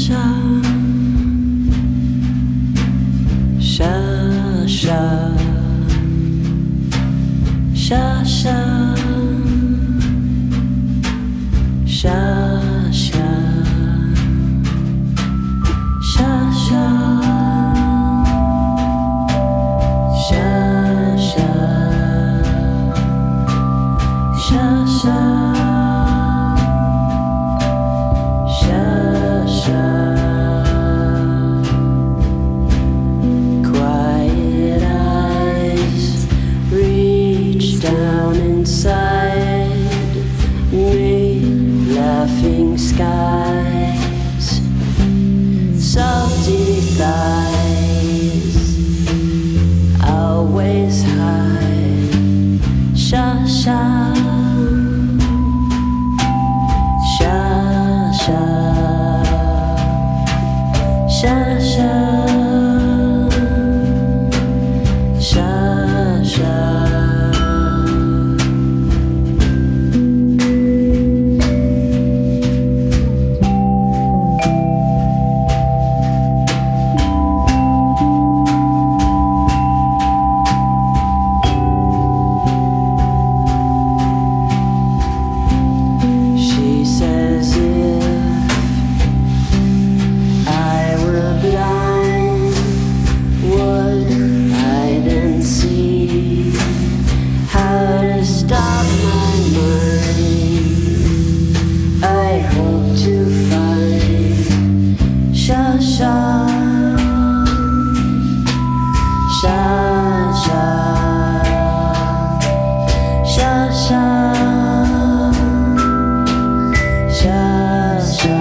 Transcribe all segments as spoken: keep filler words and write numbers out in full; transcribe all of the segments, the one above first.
Sha, Sha Sha, Sha Sha, Sha Sha, Sha Sha, Sha Sha, Sha Sha. Quiet eyes reach down inside me, laughing skies, salty thighs, always high. Sha Sha, Sha Sha, Sha Sha, Sha Sha. She says if I were blind, would I then see how to stop my mind? I hope to find Sha Sha, Sha Sha, Sha Sha, Sha Sha.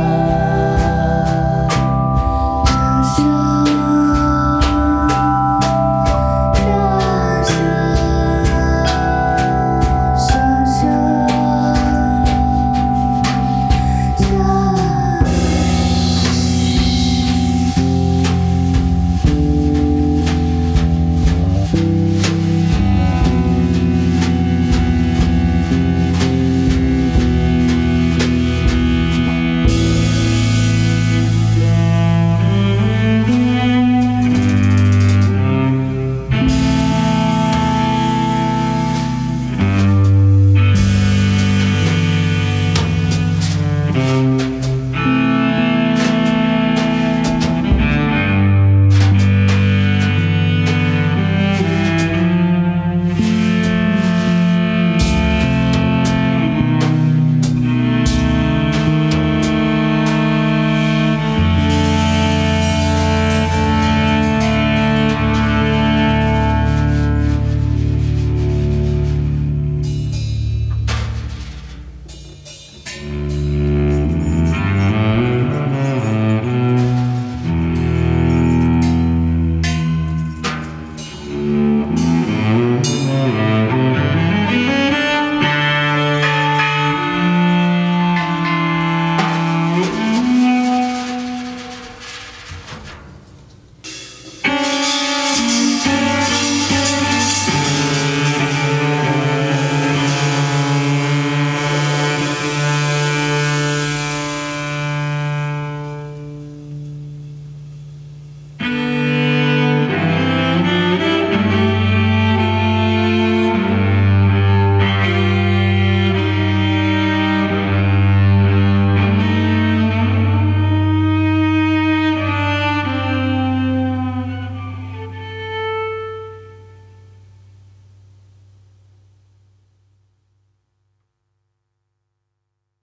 Thank you.